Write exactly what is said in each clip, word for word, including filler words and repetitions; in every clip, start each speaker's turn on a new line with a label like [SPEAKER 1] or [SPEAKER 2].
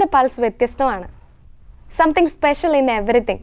[SPEAKER 1] ലൈഫിൻ്റെ പൾസ് വ്യത്യസ്തമാണ്. Something special in everything.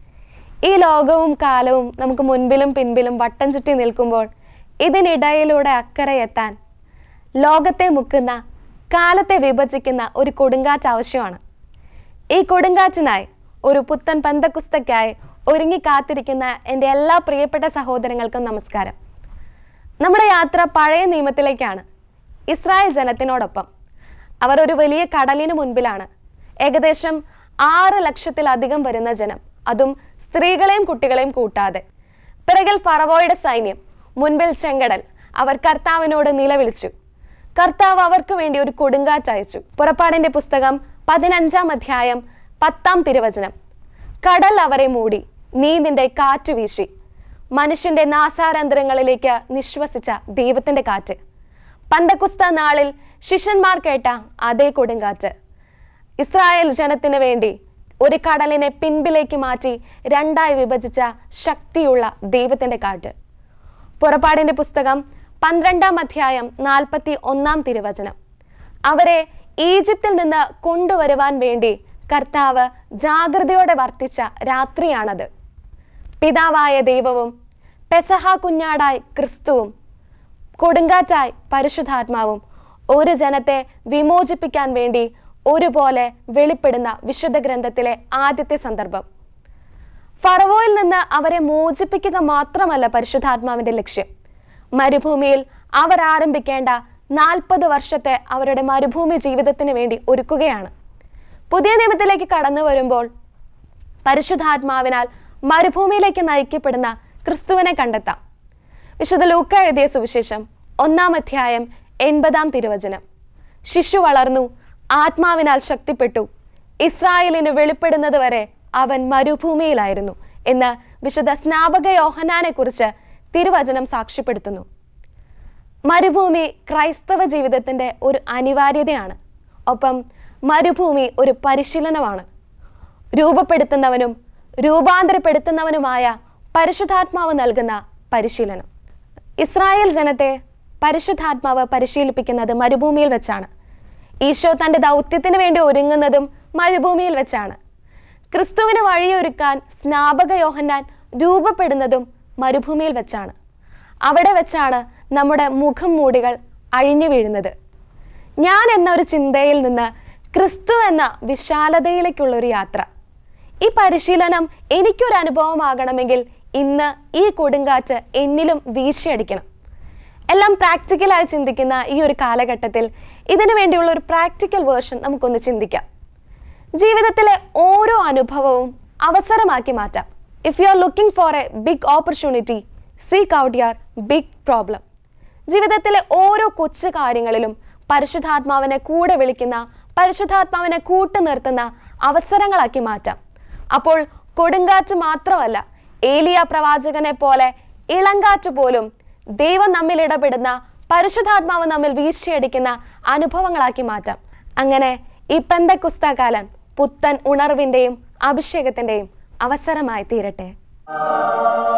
[SPEAKER 1] ഈ ലോകവും കാലവും നമുക്ക് മുൻപിലും പിൻപിലും വട്ടം ചുറ്റി നിൽക്കുമ്പോൾ ഇതിനിടയിലൂടെ അക്കരെ എത്താൻ ലോകത്തെ മുക്കുന്ന, കാലത്തെ വിഭജിക്കുന്ന ഒരു കൊടുങ്കാറ്റ് ആവശ്യമാണ്. ഈ കൊടുങ്കാറ്റിനായി, ഒരു പുത്തൻ പെന്തക്കുസ്തയ്ക്കായി ഒരുങ്ങി കാത്തിരിക്കുന്ന എൻ്റെ എല്ലാ പ്രിയപ്പെട്ട സഹോദരങ്ങൾക്കും നമസ്കാരം. നമ്മുടെ യാത്ര പഴയ നിയമത്തിലേക്കാണ്. ഇസ്രായേൽ ജനത്തിനോടൊപ്പം അവർ ഒരു വലിയ കടലിന് മുൻപിലാണ്. ഏകദേശം ആറ് ലക്ഷത്തിലധികം വരുന്ന ജനം, അതും സ്ത്രീകളെയും കുട്ടികളെയും കൂട്ടാതെ. പിറകിൽ ഫറവോയുടെ സൈന്യം, മുൻപിൽ ചെങ്കടൽ. അവർ കർത്താവിനോട് നിലവിളിച്ചു. കർത്താവ് അവർക്ക് വേണ്ടി ഒരു കൊടുങ്കാറ്റ് അയച്ചു. പുറപ്പാടിന്റെ പുസ്തകം പതിനഞ്ചാം അധ്യായം പത്താം തിരുവചനം. കടൽ അവരെ മൂടി, നീ നിന്റെ കാറ്റ് വീശി. മനുഷ്യന്റെ നാസാരന്ധ്രങ്ങളിലേക്ക് നിശ്വസിച്ച ദൈവത്തിന്റെ കാറ്റ്. പന്തക്കുസ്ത നാളിൽ ശിഷ്യന്മാർ കേട്ട അതേ കൊടുങ്കാറ്റ്. ഇസ്രായേൽ ജനത്തിന് വേണ്ടി ഒരു കടലിനെ പിൻപിലേക്ക് മാറ്റി രണ്ടായി വിഭജിച്ച ശക്തിയുള്ള ദൈവത്തിന്റെ കാറ്റ്. പുറപ്പാടിന്റെ പുസ്തകം പന്ത്രണ്ടാം അധ്യായം നാൽപ്പത്തി ഒന്നാം തിരുവചനം. അവരെ ഈജിപ്തിൽ നിന്ന് കൊണ്ടുവരുവാൻ വേണ്ടി കർത്താവ് ജാഗ്രതയോടെ വർത്തിച്ച രാത്രിയാണത്. പിതാവായ ദൈവവും പെസഹ കുഞ്ഞാടായി ക്രിസ്തുവും കൊടുങ്കാറ്റായി പരിശുദ്ധാത്മാവും ഒരു ജനത്തെ വിമോചിപ്പിക്കാൻ വേണ്ടി ഒരുപോലെ വെളിപ്പെടുന്ന വിശുദ്ധ ഗ്രന്ഥത്തിലെ ആദ്യത്തെ സന്ദർഭം. ഫറവോയിൽ നിന്ന് അവരെ മോചിപ്പിക്കുക മാത്രമല്ല പരിശുദ്ധാത്മാവിന്റെ ലക്ഷ്യം. മരുഭൂമിയിൽ അവർ ആരംഭിക്കേണ്ട നാൽപ്പത് വർഷത്തെ അവരുടെ മരുഭൂമി ജീവിതത്തിന് വേണ്ടി ഒരുക്കുകയാണ്. പുതിയ നിയമത്തിലേക്ക് കടന്നു വരുമ്പോൾ പരിശുദ്ധാത്മാവിനാൽ മരുഭൂമിയിലേക്ക് നയിക്കപ്പെടുന്ന ക്രിസ്തുവിനെ കണ്ടെത്താം. വിശുദ്ധ ലൂക്ക എഴുതിയ സുവിശേഷം ഒന്നാം അധ്യായം എൺപതാം തിരുവചനം. ശിശു വളർന്നു, ആത്മാവിനാൽ ശക്തിപ്പെട്ടു, ഇസ്രായേലിന് വെളിപ്പെടുന്നത് വരെ അവൻ മരുഭൂമിയിലായിരുന്നു എന്ന് വിശുദ്ധ സ്നാപക യോഹന്നാനെ കുറിച്ച് തിരുവചനം സാക്ഷ്യപ്പെടുത്തുന്നു. മരുഭൂമി ക്രൈസ്തവ ജീവിതത്തിന്റെ ഒരു അനിവാര്യതയാണ്. ഒപ്പം മരുഭൂമി ഒരു പരിശീലനമാണ്. രൂപപ്പെടുത്തുന്നവനും രൂപാന്തരപ്പെടുത്തുന്നവനുമായ പരിശുദ്ധാത്മാവ് നൽകുന്ന പരിശീലനം. ഇസ്രായേൽ ജനത്തെ പരിശുദ്ധാത്മാവ് പരിശീലിപ്പിക്കുന്നത് മരുഭൂമിയിൽ വെച്ചാണ്. ഈശോ തൻ്റെ ദൗത്യത്തിന് വേണ്ടി ഒരുങ്ങുന്നതും മരുഭൂമിയിൽ വെച്ചാണ്. ക്രിസ്തുവിന് വഴിയൊരുക്കാൻ സ്നാപക യോഹന്നാൻ രൂപപ്പെടുന്നതും മരുഭൂമിയിൽ വെച്ചാണ്. അവിടെ വെച്ചാണ് നമ്മുടെ മുഖം മൂടികൾ അഴിഞ്ഞു വീഴുന്നത്. ഞാൻ എന്ന ഒരു ചിന്തയിൽ നിന്ന് ക്രിസ്തു എന്ന വിശാലതയിലേക്കുള്ളൊരു യാത്ര. ഈ പരിശീലനം എനിക്കൊരു അനുഭവമാകണമെങ്കിൽ ഇന്ന് ഈ കൊടുങ്കാറ്റ് എന്നിലും വീശിയടിക്കണം. എല്ലാം പ്രാക്ടിക്കലായി ചിന്തിക്കുന്ന ഈ ഒരു കാലഘട്ടത്തിൽ ഇതിനു വേണ്ടിയുള്ള ഒരു പ്രാക്ടിക്കൽ വേർഷൻ നമുക്കൊന്ന് ചിന്തിക്കാം. ജീവിതത്തിലെ ഓരോ അനുഭവവും അവസരമാക്കി മാറ്റാം. If you are looking for a big opportunity, seek out your big problem. ജീവിതത്തിലെ ഓരോ കൊച്ചു കാര്യങ്ങളിലും പരിശുദ്ധാത്മാവിനെ കൂടെ വിളിക്കുന്ന, പരിശുദ്ധാത്മാവിനെ കൂട്ടു നിർത്തുന്ന അവസരങ്ങളാക്കി മാറ്റാം. അപ്പോൾ കൊടുങ്കാറ്റ് മാത്രമല്ല, ഏലിയ പ്രവാചകനെ പോലെ ഇളങ്കാറ്റ് പോലും ദൈവം നമ്മിൽ ഇടപെടുന്ന, പരിശുദ്ധാത്മാവ് നമ്മിൽ വീശിയടിക്കുന്ന അനുഭവങ്ങളാക്കി മാറ്റാം. അങ്ങനെ ഈ പെന്തക്കുസ്ത കാലം പുത്തൻ ഉണർവിന്റെയും അഭിഷേകത്തിന്റെയും അവസരമായി തീരട്ടെ.